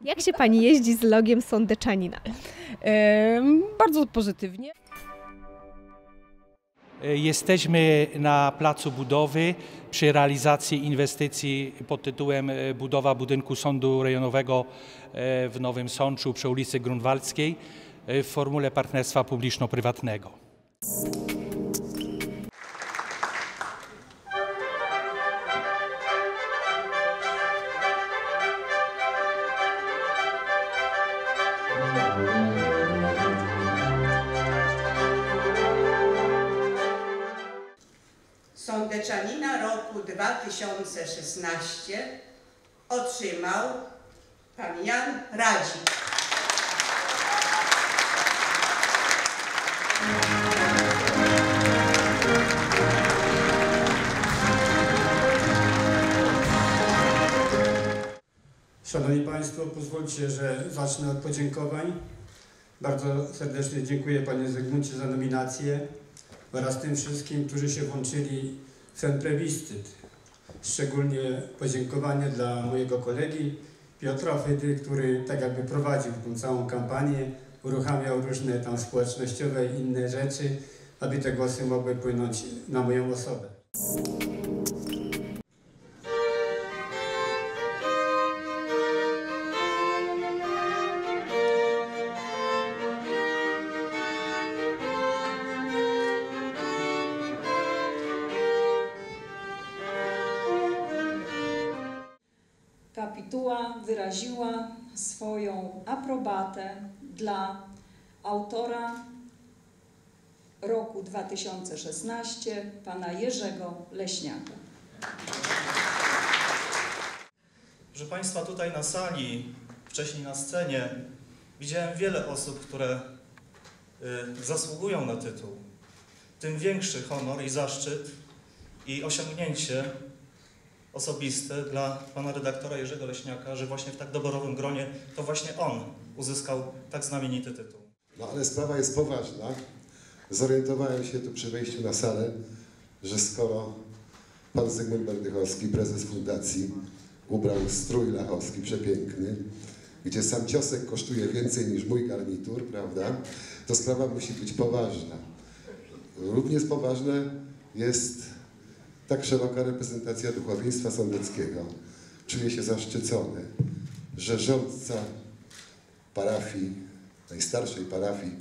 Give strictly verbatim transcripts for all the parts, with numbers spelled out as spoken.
Jak się Pani jeździ z logiem Sądeczanina? E, bardzo pozytywnie. Jesteśmy na placu budowy przy realizacji inwestycji pod tytułem budowa budynku Sądu Rejonowego w Nowym Sączu przy ulicy Grunwaldzkiej w formule partnerstwa publiczno-prywatnego. Sądeczanina roku dwa tysiące szesnastego otrzymał pan Jan Radzik. Szanowni Państwo, pozwólcie, że zacznę od podziękowań. Bardzo serdecznie dziękuję Panie Zygmuncie za nominację oraz tym wszystkim, którzy się włączyli w ten plebiscyt. Szczególnie podziękowanie dla mojego kolegi Piotra Fydy, który tak jakby prowadził tą całą kampanię, uruchamiał różne tam społecznościowe i inne rzeczy, aby te głosy mogły płynąć na moją osobę. Kapituła wyraziła swoją aprobatę dla autora roku dwa tysiące szesnastego, pana Jerzego Leśniaka. Proszę Państwa, tutaj na sali, wcześniej na scenie widziałem wiele osób, które y, zasługują na tytuł. Tym większy honor i zaszczyt i osiągnięcie osobiste dla pana redaktora Jerzego Leśniaka, że właśnie w tak doborowym gronie to właśnie on uzyskał tak znamienity tytuł. No ale sprawa jest poważna. Zorientowałem się tu przy wejściu na salę, że skoro pan Zygmunt Berdychowski, prezes fundacji, ubrał strój lachowski przepiękny, gdzie sam ciosek kosztuje więcej niż mój garnitur, prawda, to sprawa musi być poważna. Również poważne jest tak szeroka reprezentacja duchowieństwa sądeckiego. Czuję się zaszczycony, że rządca parafii, najstarszej parafii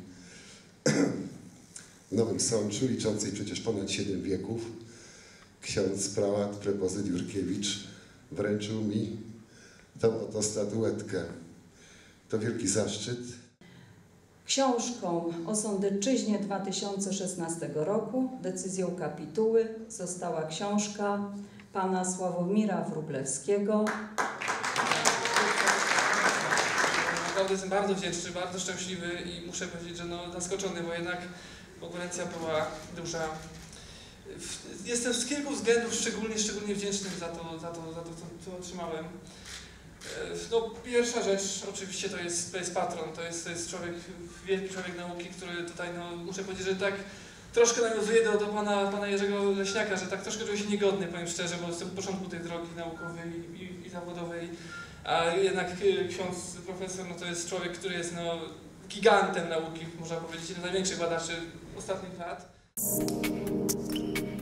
w Nowym Sączu, liczącej przecież ponad siedem wieków, ksiądz prałat prepozyt Jurkiewicz wręczył mi tą oto statuetkę. To wielki zaszczyt. Książką o Sądecczyźnie dwa tysiące szesnastego roku, decyzją kapituły, została książka pana Sławomira Wróblewskiego. Naprawdę jestem bardzo wdzięczny, bardzo szczęśliwy i muszę powiedzieć, że no zaskoczony, bo jednak konkurencja była duża. Jestem z kilku względów szczególnie, szczególnie wdzięczny za to, za to, za to co, co otrzymałem. No, pierwsza rzecz oczywiście to jest, to jest patron, to jest, to jest człowiek, wielki człowiek nauki, który tutaj, no, muszę powiedzieć, że tak troszkę nawiązuje do, do pana, pana Jerzego Leśniaka, że tak troszkę czuję się niegodny, powiem szczerze, bo jestem w początku tej drogi naukowej i, i, i zawodowej, a jednak ksiądz profesor, no to jest człowiek, który jest, no, gigantem nauki, można powiedzieć, jeden z największych badaczy ostatnich lat.